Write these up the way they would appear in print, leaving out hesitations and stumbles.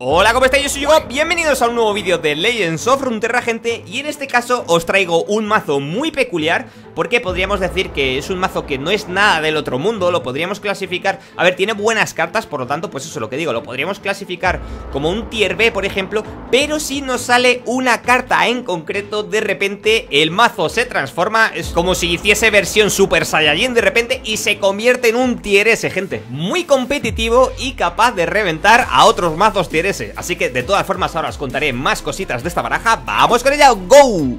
Hola, ¿cómo estáis? Yo soy Hugo, bienvenidos a un nuevo vídeo de Legends of Runeterra, gente. Y en este caso os traigo un mazo muy peculiar, porque podríamos decir que es un mazo que no es nada del otro mundo. Lo podríamos clasificar, a ver, tiene buenas cartas, por lo tanto, pues eso es lo que digo, lo podríamos clasificar como un tier B, por ejemplo. Pero si nos sale una carta en concreto, de repente el mazo se transforma. Es como si hiciese versión Super Saiyajin de repente y se convierte en un tier S, gente. Muy competitivo y capaz de reventar a otros mazos tier S. Así que de todas formas ahora os contaré más cositas de esta baraja. ¡Vamos con ella! ¡Go!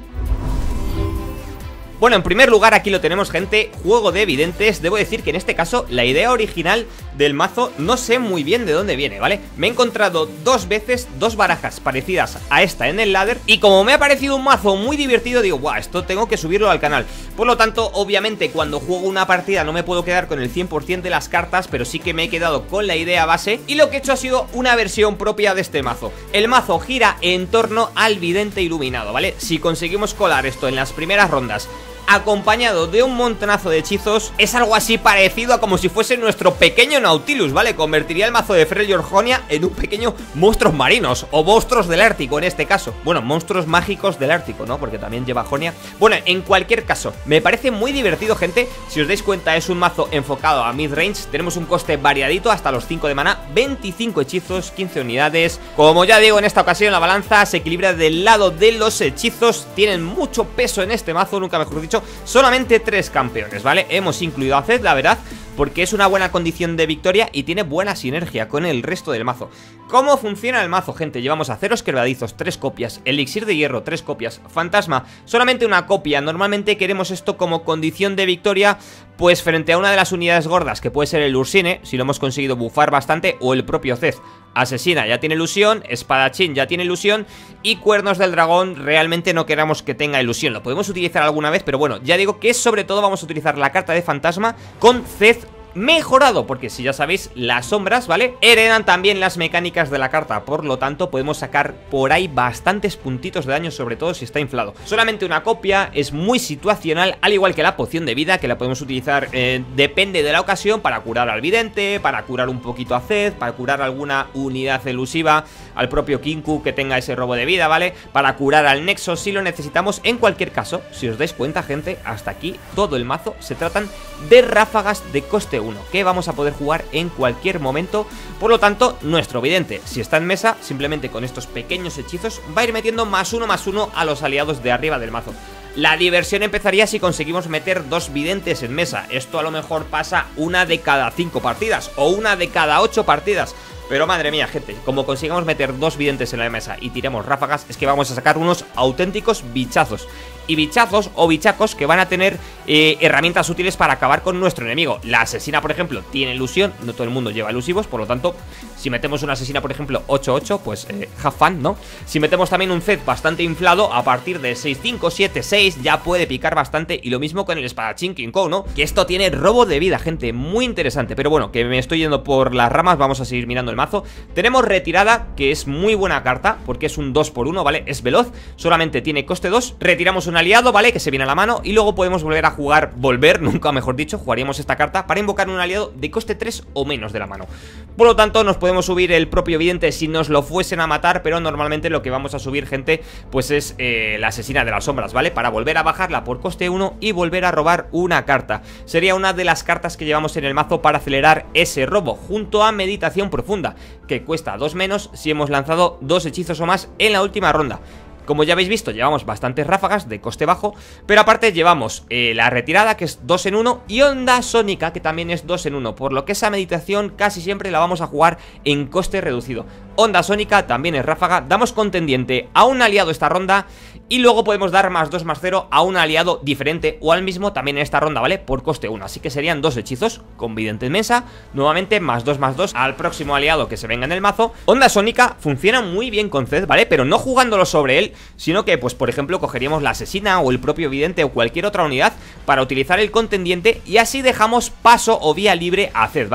Bueno, en primer lugar aquí lo tenemos, gente, juego de videntes. Debo decir que en este caso la idea original del mazo no sé muy bien de dónde viene, ¿vale? Me he encontrado dos veces dos barajas parecidas a esta en el ladder, y como me ha parecido un mazo muy divertido, digo, guau, esto tengo que subirlo al canal. Por lo tanto, obviamente cuando juego una partida no me puedo quedar con el 100% de las cartas, pero sí que me he quedado con la idea base, y lo que he hecho ha sido una versión propia de este mazo. El mazo gira en torno al vidente iluminado, ¿vale? Si conseguimos colar esto en las primeras rondas acompañado de un montonazo de hechizos, es algo así parecido a como si fuese nuestro pequeño Nautilus, ¿vale? Convertiría el mazo de Freljord Jonia en un pequeño monstruos marinos, o monstruos del Ártico en este caso. Bueno, monstruos mágicos del Ártico, ¿no? Porque también lleva Jonia. Bueno, en cualquier caso, me parece muy divertido, gente. Si os dais cuenta, es un mazo enfocado a mid-range. Tenemos un coste variadito hasta los 5 de maná, 25 hechizos, 15 unidades. Como ya digo, en esta ocasión la balanza se equilibra del lado de los hechizos. Tienen mucho peso en este mazo, nunca mejor dicho. Solamente 3 campeones, ¿vale? Hemos incluido a Zed, la verdad, porque es una buena condición de victoria y tiene buena sinergia con el resto del mazo. ¿Cómo funciona el mazo, gente? Llevamos aceros quebradizos, 3 copias, elixir de hierro, 3 copias, fantasma, solamente una copia. Normalmente queremos esto como condición de victoria, pues frente a una de las unidades gordas, que puede ser el Ursine, si lo hemos conseguido bufar bastante, o el propio Zed. Asesina ya tiene ilusión, espadachín ya tiene ilusión, y cuernos del dragón realmente no queramos que tenga ilusión. Lo podemos utilizar alguna vez, pero bueno, ya digo que sobre todo vamos a utilizar la carta de fantasma con Zed mejorado, porque si ya sabéis, las sombras, ¿vale?, heredan también las mecánicas de la carta. Por lo tanto, podemos sacar por ahí bastantes puntitos de daño, sobre todo si está inflado. Solamente una copia, es muy situacional, al igual que la poción de vida, que la podemos utilizar, depende de la ocasión, para curar al vidente, para curar un poquito a Zed, para curar alguna unidad elusiva, al propio Kinku que tenga ese robo de vida, ¿vale?, para curar al Nexo si lo necesitamos. En cualquier caso, si os dais cuenta, gente, hasta aquí todo el mazo se tratan de ráfagas de coste 1, que vamos a poder jugar en cualquier momento. Por lo tanto, nuestro vidente, si está en mesa, simplemente con estos pequeños hechizos va a ir metiendo +1/+1 a los aliados de arriba del mazo. La diversión empezaría si conseguimos meter 2 videntes en mesa. Esto a lo mejor pasa una de cada 5 partidas o una de cada 8 partidas. Pero madre mía, gente, como consigamos meter 2 videntes en la mesa y tiremos ráfagas, es que vamos a sacar unos auténticos bichazos. Y bichazos o bichacos que van a tener herramientas útiles para acabar con nuestro enemigo. La asesina, por ejemplo, tiene ilusión, no todo el mundo lleva elusivos, por lo tanto, si metemos una asesina, por ejemplo, 8-8, pues have fun, ¿no? Si metemos también un Zed bastante inflado, a partir de 6-5, 7-6, ya puede picar bastante. Y lo mismo con el espadachín King Kong, ¿no? Que esto tiene robo de vida, gente, muy interesante. Pero bueno, que me estoy yendo por las ramas, vamos a seguir mirando el mazo. Tenemos retirada, que es muy buena carta, porque es un 2x1, ¿vale? Es veloz, solamente tiene coste 2. Retiramos un aliado, ¿vale?, que se viene a la mano, y luego podemos volver a jugar, nunca mejor dicho, jugaríamos esta carta para invocar un aliado de coste 3 o menos de la mano. Por lo tanto, nos podemos subir el propio vidente si nos lo fuesen a matar, pero normalmente lo que vamos a subir, gente, pues es la asesina de las sombras, ¿vale?, para volver a bajarla por coste 1 y volver a robar una carta. Sería una de las cartas que llevamos en el mazo para acelerar ese robo, junto a meditación profunda, que cuesta 2 menos si hemos lanzado 2 hechizos o más en la última ronda. Como ya habéis visto, llevamos bastantes ráfagas de coste bajo, pero aparte llevamos la retirada, que es 2 en 1, y onda sónica, que también es 2 en 1, por lo que esa meditación casi siempre la vamos a jugar en coste reducido. Onda sónica también es ráfaga, damos contendiente a un aliado esta ronda, y luego podemos dar +2/+0 a un aliado diferente o al mismo también en esta ronda, ¿vale?, por coste 1, así que serían 2 hechizos con vidente en mesa, nuevamente +2/+2 al próximo aliado que se venga en el mazo. Onda sónica funciona muy bien con Zed, ¿vale?, pero no jugándolo sobre él, sino que, pues por ejemplo, cogeríamos la asesina o el propio vidente o cualquier otra unidad para utilizar el contendiente, y así dejamos paso o vía libre a Zed, ¿vale?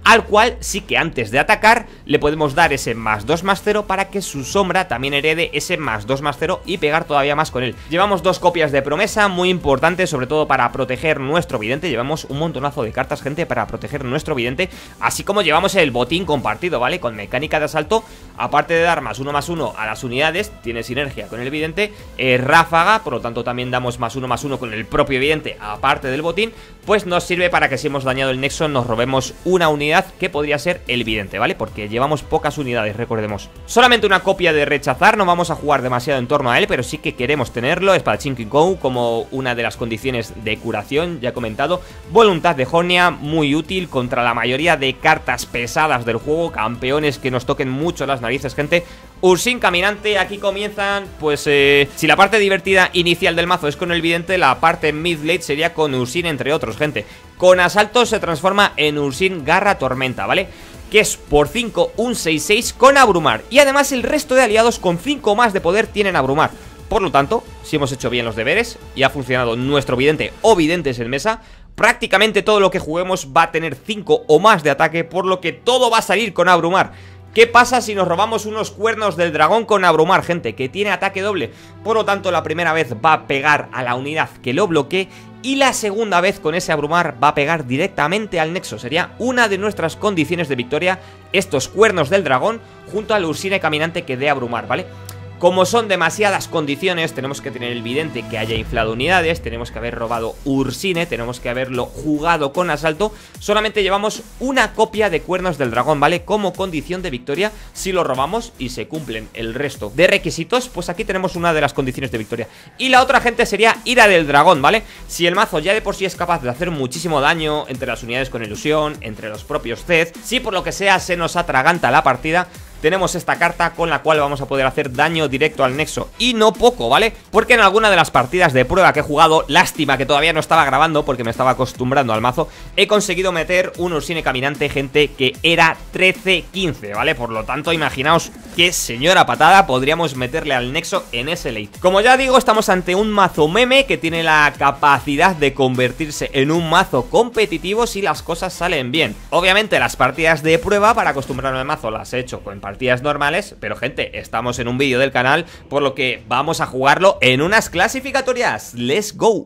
al cual sí que antes de atacar le podemos dar ese +2/+0 para que su sombra también herede ese +2/+0 y pegar todavía más con él. Llevamos 2 copias de promesa, muy importantes, sobre todo para proteger nuestro vidente. Llevamos un montonazo de cartas, gente, para proteger nuestro vidente, así como llevamos el botín compartido, ¿vale? Con mecánica de asalto, aparte de dar +1/+1 a las unidades, tiene sinergia con el vidente, ráfaga, por lo tanto también damos +1/+1 con el propio vidente, aparte del botín, pues nos sirve para que si hemos dañado el nexo nos robemos una unidad que podría ser el vidente, ¿vale? Porque llevamos pocas unidades, recordemos. Solamente una copia de rechazar, no vamos a jugar demasiado en torno a él, pero sí que queremos tenerlo. Espadachín King Kong como una de las condiciones de curación, ya he comentado. Voluntad de Jonia, muy útil contra la mayoría de cartas pesadas del juego, campeones que nos toquen mucho las narices, gente. Ursin Caminante, aquí comienzan, pues si la parte divertida inicial del mazo es con el vidente, la parte mid-late sería con Ursin, entre otros, gente. Con asalto se transforma en Ursin Garra Tormenta, ¿vale? Que es por 5 un 6/6 con abrumar. Y además el resto de aliados con 5 más de poder tienen abrumar. Por lo tanto, si hemos hecho bien los deberes y ha funcionado nuestro vidente o videntes en mesa, prácticamente todo lo que juguemos va a tener 5 o más de ataque, por lo que todo va a salir con abrumar. ¿Qué pasa si nos robamos unos cuernos del dragón con abrumar, gente? Que tiene ataque doble. Por lo tanto, la primera vez va a pegar a la unidad que lo bloquee y la segunda vez con ese abrumar va a pegar directamente al nexo. Sería una de nuestras condiciones de victoria, estos cuernos del dragón junto al Ursine Caminante que dé abrumar, ¿vale? Como son demasiadas condiciones, tenemos que tener el vidente que haya inflado unidades, tenemos que haber robado Ursine, tenemos que haberlo jugado con asalto. Solamente llevamos una copia de cuernos del dragón, ¿vale? Como condición de victoria, si lo robamos y se cumplen el resto de requisitos, pues aquí tenemos una de las condiciones de victoria. Y la otra, gente, sería ira del dragón, ¿vale? Si el mazo ya de por sí es capaz de hacer muchísimo daño entre las unidades con ilusión, entre los propios Zed, si por lo que sea se nos atraganta la partida, tenemos esta carta con la cual vamos a poder hacer daño directo al nexo. Y no poco, ¿vale? Porque en alguna de las partidas de prueba que he jugado, lástima que todavía no estaba grabando porque me estaba acostumbrando al mazo, he conseguido meter un Ursine Caminante, gente, que era 13-15, ¿vale? Por lo tanto, imaginaos qué señora patada podríamos meterle al nexo en ese late. Como ya digo, estamos ante un mazo meme que tiene la capacidad de convertirse en un mazo competitivo si las cosas salen bien. Obviamente las partidas de prueba para acostumbrarme al mazo las he hecho con partidas normales, pero gente, estamos en un vídeo del canal, por lo que vamos a jugarlo en unas clasificatorias. ¡Let's go!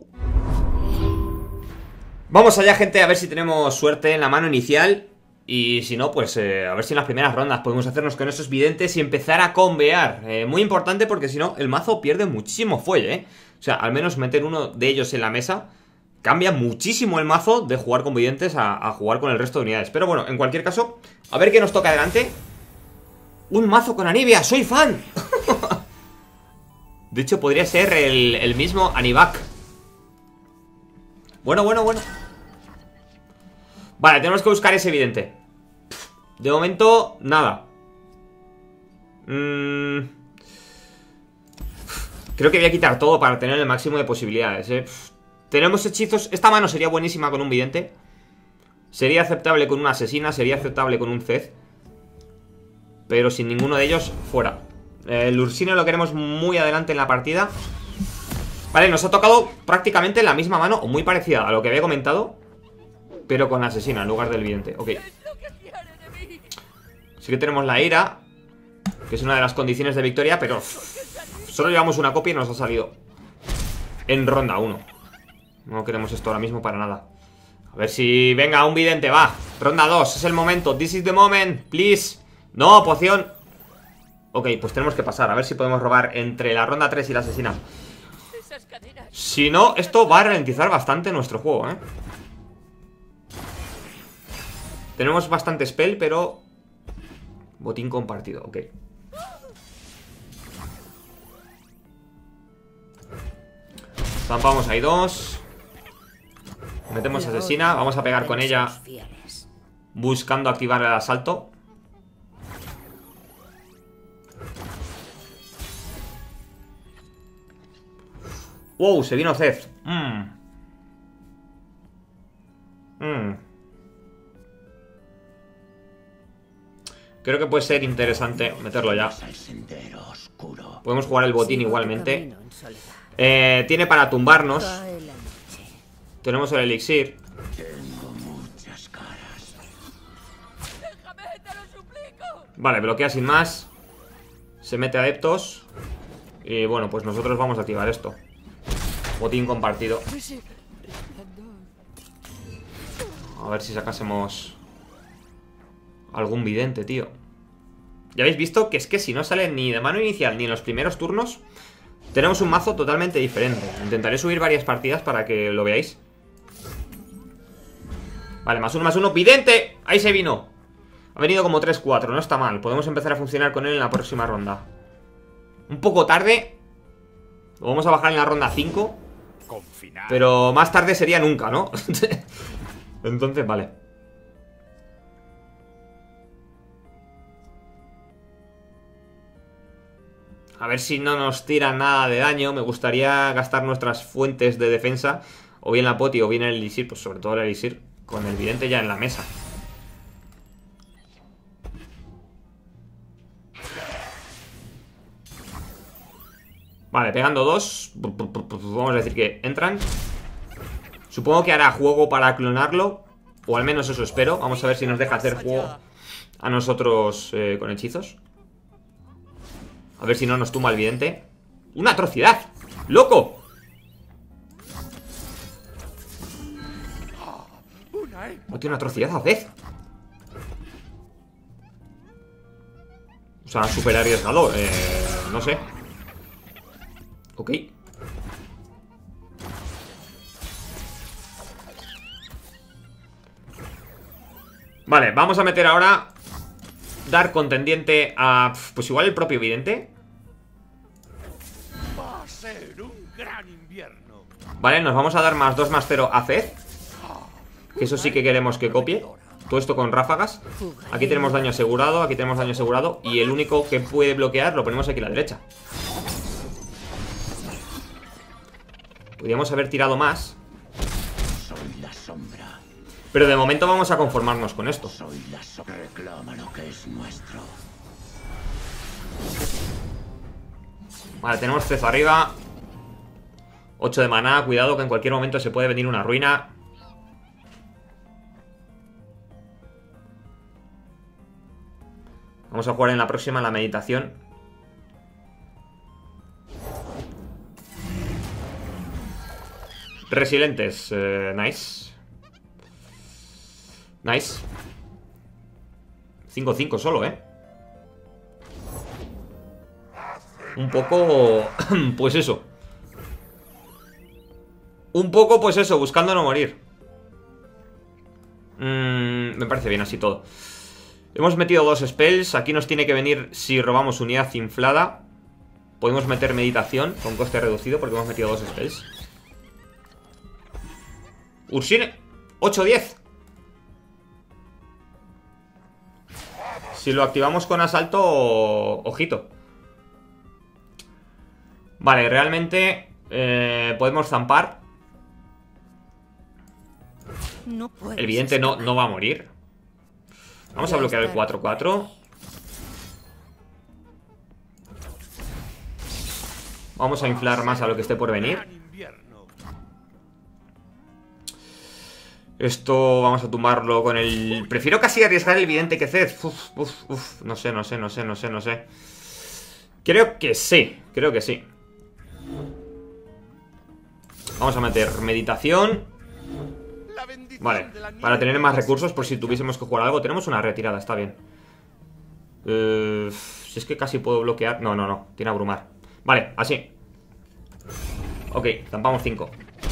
Vamos allá, gente, a ver si tenemos suerte en la mano inicial. Y si no, pues a ver si en las primeras rondas podemos hacernos con esos videntes y empezar a convear. Muy importante porque si no, el mazo pierde muchísimo fuelle, ¿eh? O sea, al menos meter uno de ellos en la mesa cambia muchísimo el mazo de jugar con videntes a jugar con el resto de unidades. Pero bueno, en cualquier caso, a ver qué nos toca adelante. Un mazo con Anivia, soy fan. De hecho, podría ser el mismo Anivak. Bueno. Vale, tenemos que buscar ese vidente. De momento, nada. Creo que voy a quitar todo para tener el máximo de posibilidades, ¿eh? Tenemos hechizos. Esta mano sería buenísima con un vidente. Sería aceptable con una asesina. Sería aceptable con un Zed. Pero sin ninguno de ellos, fuera. El Ursine lo queremos muy adelante en la partida. Vale, nos ha tocado prácticamente la misma mano, o muy parecida a lo que había comentado, pero con la asesina en lugar del vidente. Ok. Sí que tenemos la ira, que es una de las condiciones de victoria, pero solo llevamos una copia y nos ha salido en ronda 1. No queremos esto ahora mismo para nada. A ver si... Venga, un vidente, va. Ronda 2, es el momento. This is the moment, please. No, poción. Ok, pues tenemos que pasar. A ver si podemos robar entre la ronda 3 y la asesina. Si no, esto va a ralentizar bastante nuestro juego, ¿eh? Tenemos bastante spell, pero... Botín compartido, ok. Zampamos ahí 2. Metemos asesina. Vamos a pegar con ella, buscando activar el asalto. Wow, se vino Zed. Creo que puede ser interesante meterlo ya. Podemos jugar el botín igualmente. Tiene para tumbarnos. Tenemos el elixir. Vale, bloquea sin más. Se mete adeptos. Y bueno, pues nosotros vamos a activar esto. Botín compartido. A ver si sacásemos algún vidente, tío. Ya habéis visto que es que si no sale ni de mano inicial ni en los primeros turnos, tenemos un mazo totalmente diferente. Intentaré subir varias partidas para que lo veáis. Vale, +1/+1, vidente. Ahí se vino. Ha venido como 3-4, no está mal. Podemos empezar a funcionar con él en la próxima ronda. Un poco tarde. Lo vamos a bajar en la ronda 5. Pero más tarde sería nunca, ¿no? Entonces, vale. A ver si no nos tira nada de daño. Me gustaría gastar nuestras fuentes de defensa. O bien la poti o bien el elixir. Pues sobre todo el elixir. Con el vidente ya en la mesa. Vale, pegando 2. Vamos a decir que entran. Supongo que hará juego para clonarlo. O al menos eso espero. Vamos a ver si nos deja hacer juego a nosotros con hechizos. A ver si no nos tumba el vidente. ¡Una atrocidad! ¡Loco! No tiene una atrocidad a vez. O sea, súper arriesgado. No sé. Ok. Vale, vamos a meter ahora dar contendiente a... Pues igual el propio vidente. Va a ser un gran invierno. Vale, nos vamos a dar +2/+0 a Zed. Que eso sí que queremos que copie. Todo esto con ráfagas. Aquí tenemos daño asegurado, aquí tenemos daño asegurado. Y el único que puede bloquear lo ponemos aquí a la derecha. Podríamos haber tirado más. Soy la sombra. Pero de momento vamos a conformarnos con esto. Soy la sombra. Reclama lo que es nuestro. Vale, tenemos Zed arriba. 8 de maná, cuidado que en cualquier momento se puede venir una ruina. Vamos a jugar en la próxima la meditación. Resilientes, nice. Nice. 5-5 solo, Un poco... pues eso. Un poco, pues eso, buscando no morir. Me parece bien así todo. Hemos metido 2 spells. Aquí nos tiene que venir si robamos unidad inflada. Podemos meter meditación con coste reducido porque hemos metido 2 spells. Ursine, 8-10. Si lo activamos con asalto, ojito. Vale, realmente podemos zampar. El vidente no va a morir. Vamos a bloquear el 4-4. Vamos a inflar más a lo que esté por venir. Esto vamos a tumbarlo con el... Prefiero casi arriesgar el vidente que Zed. No sé. Creo que sí. Vamos a meter meditación. Vale, para tener más recursos por si tuviésemos que jugar algo. Tenemos una retirada, está bien. Si es que casi puedo bloquear. No, tiene abrumar. Vale, así. Ok, zampamos 5.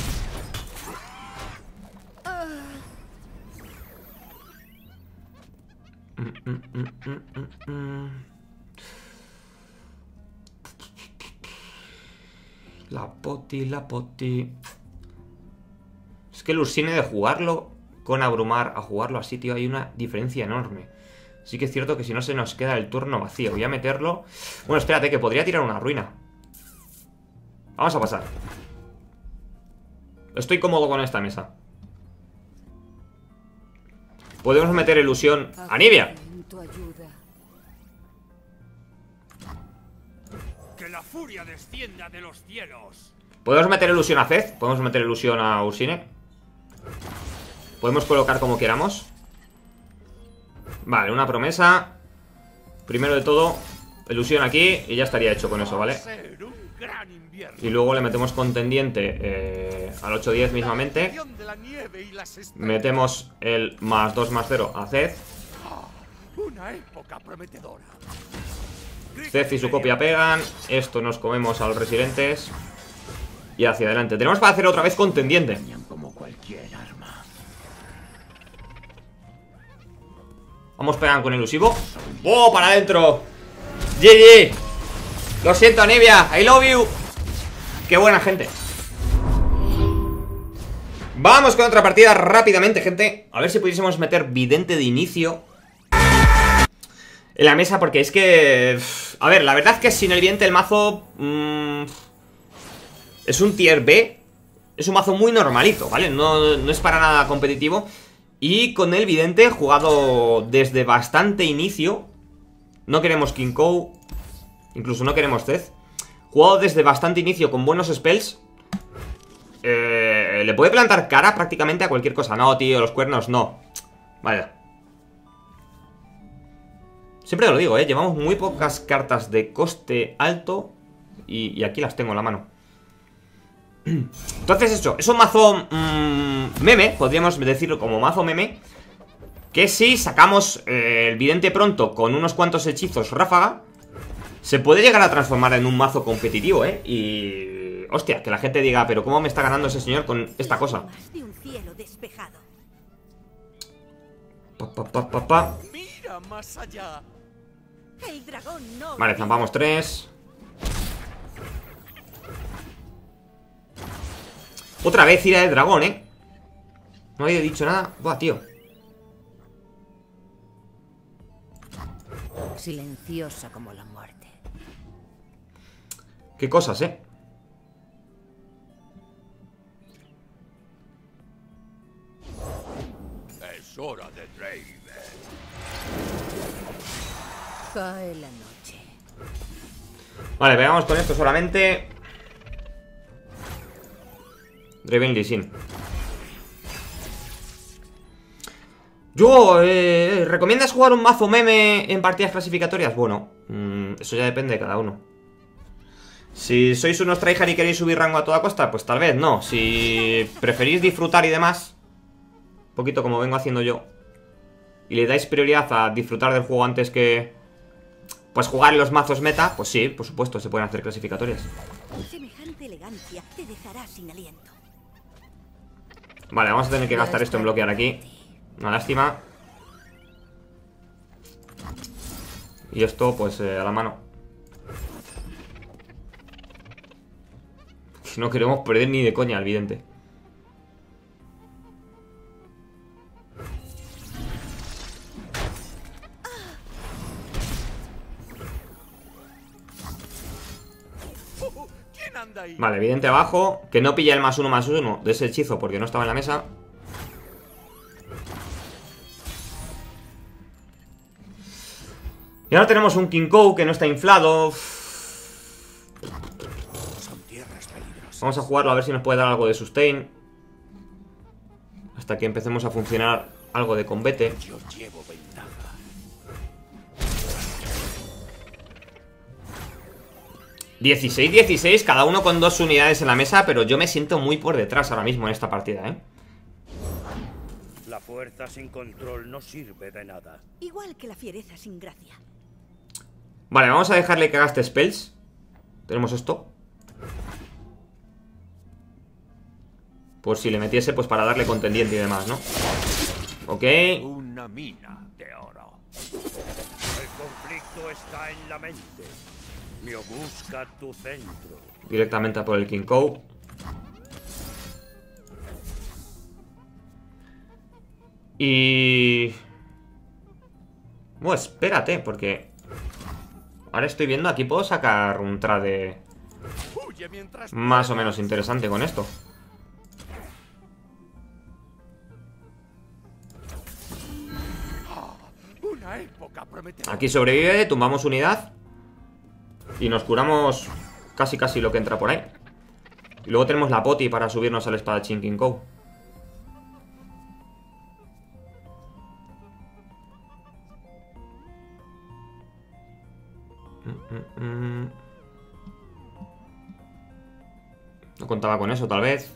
La poti. Es que el Ursine de jugarlo con abrumar a jugarlo así, tío, hay una diferencia enorme. Sí que es cierto que si no se nos queda el turno vacío. Voy a meterlo... Bueno, espérate, que podría tirar una ruina. Vamos a pasar. Estoy cómodo con esta mesa. Podemos meter ilusión a Nibia. Que la furia descienda de los cielos. Podemos meter ilusión a Zed. Podemos meter ilusión a Ursine. Podemos colocar como queramos. Vale, una promesa. Primero de todo, ilusión aquí y ya estaría hecho con eso, ¿vale? Y luego le metemos contendiente al 8-10 mismamente. Metemos el +2/+0 a Zed. Zed y su copia pegan. Esto nos comemos a los residentes. Y hacia adelante. Tenemos para hacer otra vez contendiente. Vamos pegando con elusivo. ¡Oh, para adentro! GG. Lo siento, Anivia, I love you. Qué buena gente. Vamos con otra partida rápidamente, gente. A ver si pudiésemos meter vidente de inicio en la mesa, porque es que... A ver, la verdad es que sin el vidente el mazo... es un tier B. Es un mazo muy normalito, ¿vale? No es para nada competitivo. Y con el vidente jugado desde bastante inicio. No queremos King Cow. Incluso no queremos Zed. Jugado desde bastante inicio con buenos spells. Le puede plantar cara prácticamente a cualquier cosa. No, tío, los cuernos no. Vale. Siempre lo digo, llevamos muy pocas cartas de coste alto. Y aquí las tengo en la mano. Entonces eso, es un mazo meme, podríamos decirlo como mazo meme. Que si sacamos el vidente pronto con unos cuantos hechizos ráfaga, se puede llegar a transformar en un mazo competitivo, y... hostia, que la gente diga, pero ¿cómo me está ganando ese señor con esta cosa? Mira más allá. Vale, zampamos 3. Otra vez ira de dragón, No había dicho nada. Buah, tío. Silenciosa como la muerte. Qué cosas, Es hora de Draven. Cae la noche. Vale, pegamos con esto solamente. Draven Lee Sin. Yo, ¿recomiendas jugar un mazo meme en partidas clasificatorias? Bueno, eso ya depende de cada uno. Si sois unos tryhard y queréis subir rango a toda costa, pues tal vez no. Si preferís disfrutar y demás, un poquito como vengo haciendo yo, y le dais prioridad a disfrutar del juego antes que pues jugar en los mazos meta, pues sí, por supuesto, se pueden hacer clasificatorias. Semejante elegancia te dejará sin aliento. Vale, vamos a tener que gastar esto en bloquear aquí. Una lástima. Y esto, pues, a la mano. No queremos perder ni de coña al vidente. ¿Quién anda ahí? Vale, vidente abajo. Que no pilla el +1/+1 de ese hechizo porque no estaba en la mesa. Y ahora tenemos un King Cow que no está inflado. Vamos a jugarlo a ver si nos puede dar algo de sustain. Hasta que empecemos a funcionar algo de combate. Yo llevo ventaja. 16-16, cada uno con 2 unidades en la mesa. Pero yo me siento muy por detrás ahora mismo en esta partida, La fuerza sin control no sirve de nada. Igual que la fiereza sin gracia. Vale, vamos a dejarle que gaste spells. Tenemos esto. Por si le metiese, pues para darle contendiente y demás, ¿no? Ok. Una mina de oro. El conflicto está en la mente. Busca tu centro. Directamente a por el King Cow. Y... bueno, espérate, porque... ahora estoy viendo, aquí puedo sacar un trade más o menos interesante con esto. Aquí sobrevive, tumbamos unidad y nos curamos casi lo que entra por ahí. Y luego tenemos la poti para subirnos al espadachín King Cow. No contaba con eso, tal vez.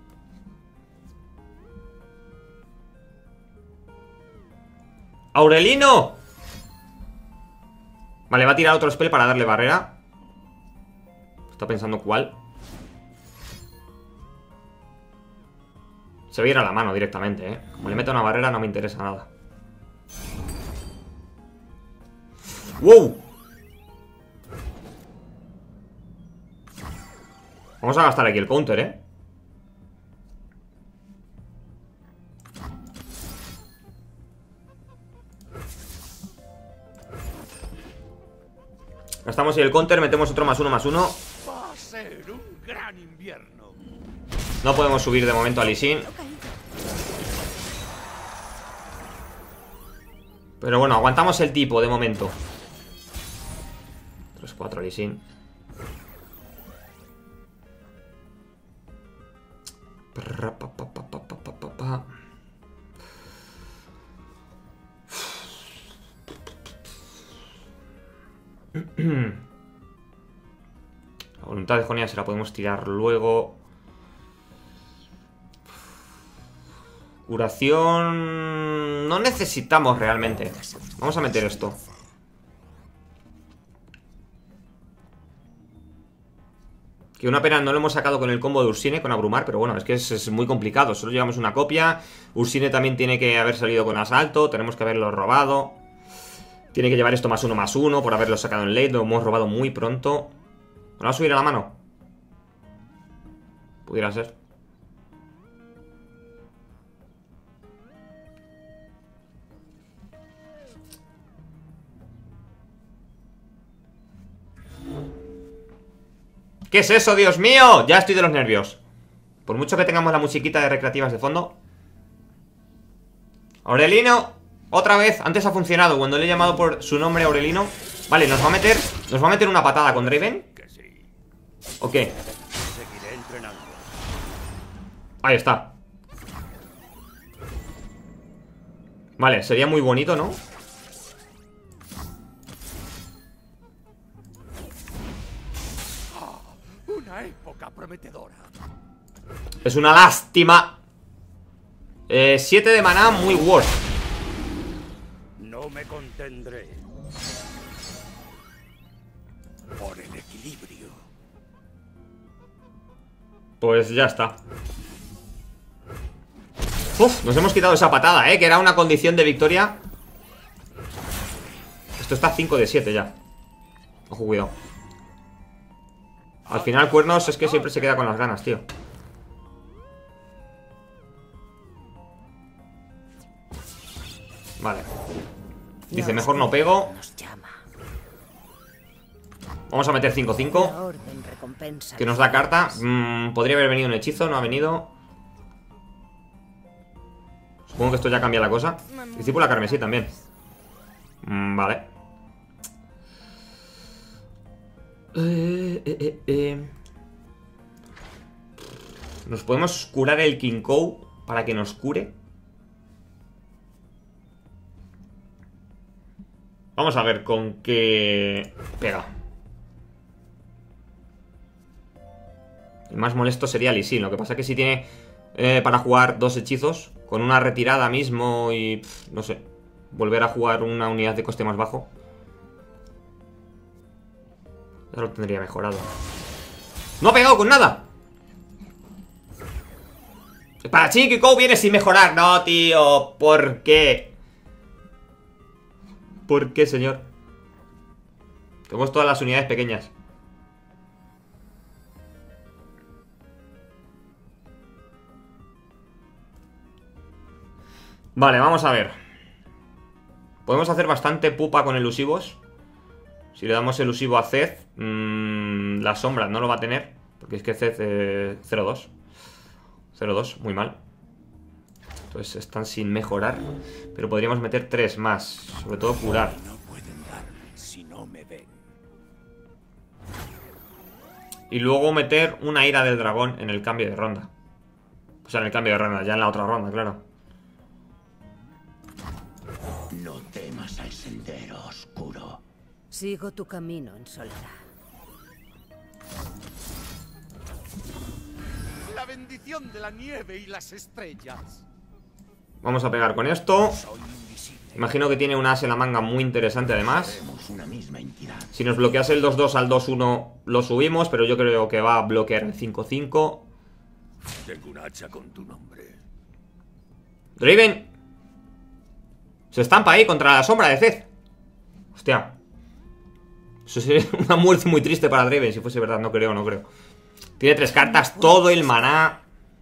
¡Aurelino! Vale, va a tirar otro spell para darle barrera. Está pensando cuál. Se va a ir a la mano directamente, ¿eh? Como le meto una barrera no me interesa nada. ¡Wow! Vamos a gastar aquí el counter, ¿eh? Gastamos el counter, metemos otro +1/+1. Va a ser un gran invierno. No podemos subir de momento a Lee Sin. Pero bueno, aguantamos el tipo de momento. 3-4 Lee Sin. La voluntad de Jonia se la podemos tirar luego. Curación... No necesitamos realmente. Vamos a meter esto. Que una pena no lo hemos sacado con el combo de Ursine, con Abrumar. Pero bueno, es que es muy complicado. Solo llevamos una copia. Ursine también tiene que haber salido con asalto. Tenemos que haberlo robado. Tiene que llevar esto +1/+1 por haberlo sacado en late. Lo hemos robado muy pronto. ¿No va a subir a la mano? Pudiera ser. ¿Qué es eso, Dios mío? Ya estoy de los nervios. Por mucho que tengamos la musiquita de recreativas de fondo. Aurelino, otra vez. Antes ha funcionado cuando le he llamado por su nombre, Aurelino. Vale, nos va a meter una patada con Draven. ¿O qué? Seguiré entrenando. Ahí está. Vale, sería muy bonito, ¿no? Una época prometedora. Es una lástima. 7 de maná, muy worth. No me contendré. Por el equilibrio. Pues ya está. Uf, nos hemos quitado esa patada, que era una condición de victoria. Esto está 5 de 7 ya. Ojo, cuidado. Al final Cuernos es que siempre se queda con las ganas, tío. Vale. Dice, mejor no pego. Vamos a meter 5-5. Que nos da carta. Podría haber venido un hechizo, no ha venido. Supongo que esto ya cambia la cosa. Discípula carmesí también. Vale. Nos podemos curar el Kinkou para que nos cure. Vamos a ver con qué pega. El más molesto sería Lee Sin. Lo que pasa es que si tiene para jugar 2 hechizos con una retirada mismo y no sé, volver a jugar una unidad de coste más bajo, ya lo tendría mejorado. ¡No ha pegado con nada! Para Kinkou viene sin mejorar. No, tío, ¿por qué? ¿Por qué, señor? Tenemos todas las unidades pequeñas. Vale, vamos a ver. Podemos hacer bastante pupa con elusivos. Si le damos elusivo a Zed, la sombra no lo va a tener, porque es que Zed 0-2. 0-2, muy mal. Entonces están sin mejorar. Pero podríamos meter 3 más. Sobre todo curar. No pueden darme si no me ven. Y luego meter una ira del dragón en el cambio de ronda. O sea, en el cambio de ronda, ya en la otra ronda, claro. No temas al sendero oscuro. Sigo tu camino en soledad. La bendición de la nieve y las estrellas. Vamos a pegar con esto. Soy invisible. Imagino que tiene un as en la manga muy interesante además. Seremos una misma entidad. Si nos bloquease el 2-2 al 2-1 lo subimos, pero yo creo que va a bloquear el 5-5. Tengo un hacha con tu nombre. Draven se estampa ahí contra la sombra de Zed. Hostia. Eso sería una muerte muy triste para Draven. Si fuese verdad, no creo. Tiene 3 cartas, todo el maná.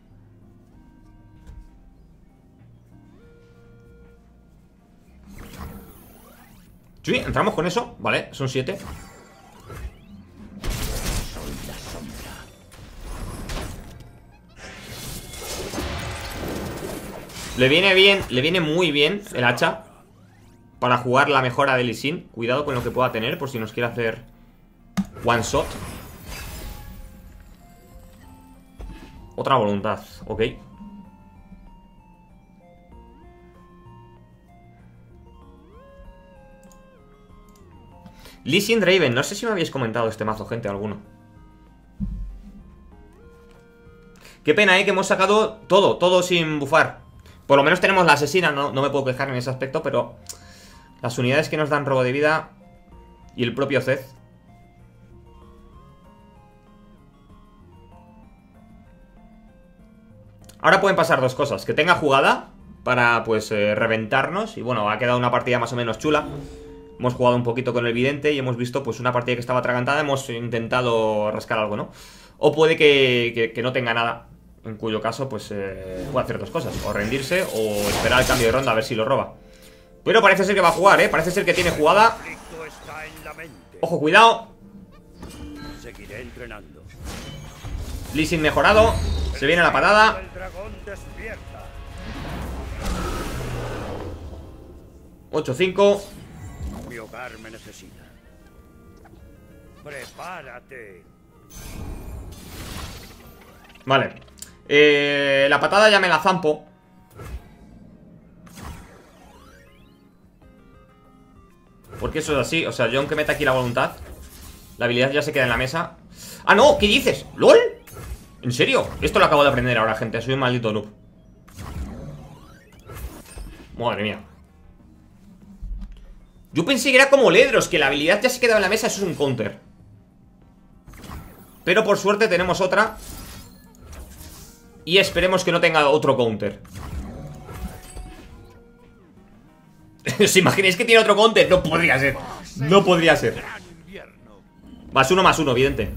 Sí, entramos con eso. Vale, son 7. Le viene bien, le viene muy bien el hacha para jugar la mejora de Lee Sin. Cuidado con lo que pueda tener por si nos quiere hacer one shot. Otra voluntad, ok. Lee Sin Draven, no sé si me habéis comentado este mazo, gente, alguno. Qué pena, que hemos sacado todo sin bufar. Por lo menos tenemos la asesina, no me puedo quejar en ese aspecto, pero las unidades que nos dan robo de vida y el propio Zed. Ahora pueden pasar dos cosas. Que tenga jugada para, pues, reventarnos. Y bueno, ha quedado una partida más o menos chula. Hemos jugado un poquito con el vidente y hemos visto, pues, una partida que estaba atragantada. Hemos intentado rascar algo, ¿no? O puede que no tenga nada, en cuyo caso, pues, puede hacer dos cosas. O rendirse o esperar el cambio de ronda a ver si lo roba. Pero parece ser que va a jugar, Parece ser que tiene jugada. Ojo, cuidado. Seguiré entrenando. Lee Sin mejorado. Se viene la patada. El dragón despierta. 8-5. Mi hogar me necesita. Prepárate. Vale. La patada ya me la zampo. Porque eso es así. O sea, yo aunque meta aquí la voluntad, la habilidad ya se queda en la mesa. ¡Ah, no! ¿Qué dices? ¿LOL? ¿En serio? Esto lo acabo de aprender ahora, gente. Soy un maldito noob. Madre mía. Yo pensé que era como Ledros, que la habilidad ya se quedaba en la mesa. Eso es un counter. Pero por suerte tenemos otra. Y esperemos que no tenga otro counter. ¿Os imagináis que tiene otro counter? No podría ser. No podría ser. +1/+1, evidente.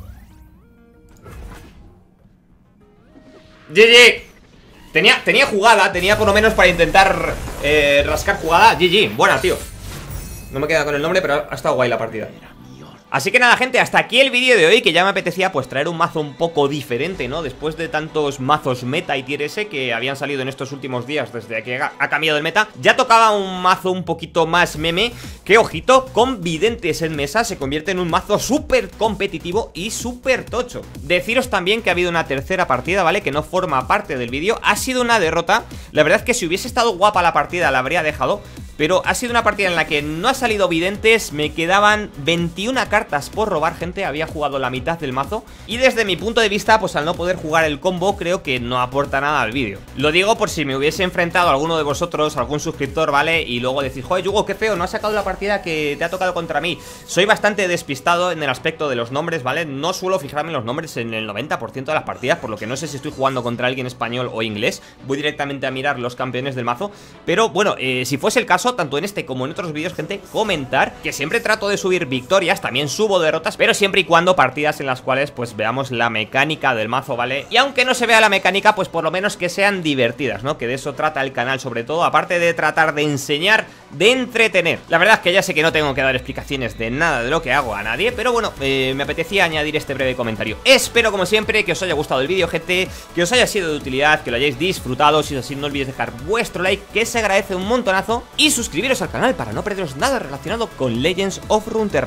GG. Tenía jugada, tenía por lo menos para intentar rascar jugada. GG, buena, tío. No me queda con el nombre, pero ha estado guay la partida. Así que nada, gente, hasta aquí el vídeo de hoy, que ya me apetecía pues traer un mazo un poco diferente, ¿no? Después de tantos mazos meta y tier S que habían salido en estos últimos días desde que ha cambiado el meta, ya tocaba un mazo un poquito más meme, que ojito, con videntes en mesa se convierte en un mazo súper competitivo y súper tocho. Deciros también que ha habido una tercera partida, ¿vale? Que no forma parte del vídeo, ha sido una derrota. La verdad es que si hubiese estado guapa la partida la habría dejado, pero ha sido una partida en la que no ha salido videntes. Me quedaban 21 cartas por robar, gente. Había jugado la mitad del mazo y desde mi punto de vista, pues al no poder jugar el combo, creo que no aporta nada al vídeo. Lo digo por si me hubiese enfrentado a alguno de vosotros, algún suscriptor, ¿vale? Y luego decís, joder, Yugo, qué feo, no has sacado la partida que te ha tocado contra mí. Soy bastante despistado en el aspecto de los nombres, ¿vale? No suelo fijarme en los nombres en el 90% de las partidas, por lo que no sé si estoy jugando contra alguien español o inglés. Voy directamente a mirar los campeones del mazo. Pero bueno, si fuese el caso, tanto en este como en otros vídeos, gente, comentar que siempre trato de subir victorias, también subo derrotas, pero siempre y cuando partidas en las cuales pues veamos la mecánica del mazo, ¿vale? Y aunque no se vea la mecánica, pues por lo menos que sean divertidas, ¿no? Que de eso trata el canal sobre todo, aparte de tratar de enseñar, de entretener. La verdad es que ya sé que no tengo que dar explicaciones de nada de lo que hago a nadie, pero bueno, me apetecía añadir este breve comentario. Espero como siempre que os haya gustado el vídeo, gente, que os haya sido de utilidad, que lo hayáis disfrutado. Si es así, no olvidéis dejar vuestro like, que se agradece un montonazo, y suscribiros al canal para no perderos nada relacionado con Legends of Runeterra.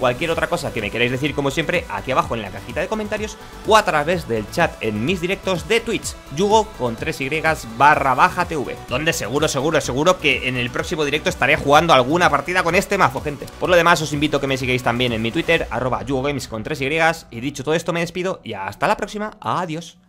Cualquier otra cosa que me queráis decir, como siempre, aquí abajo en la cajita de comentarios o a través del chat en mis directos de Twitch, Yugo con 3y_TV, donde seguro que en el próximo directo estaré jugando alguna partida con este mazo, gente. Por lo demás, os invito a que me sigáis también en mi Twitter, @YugoGames con 3y, y dicho todo esto me despido y hasta la próxima. Adiós.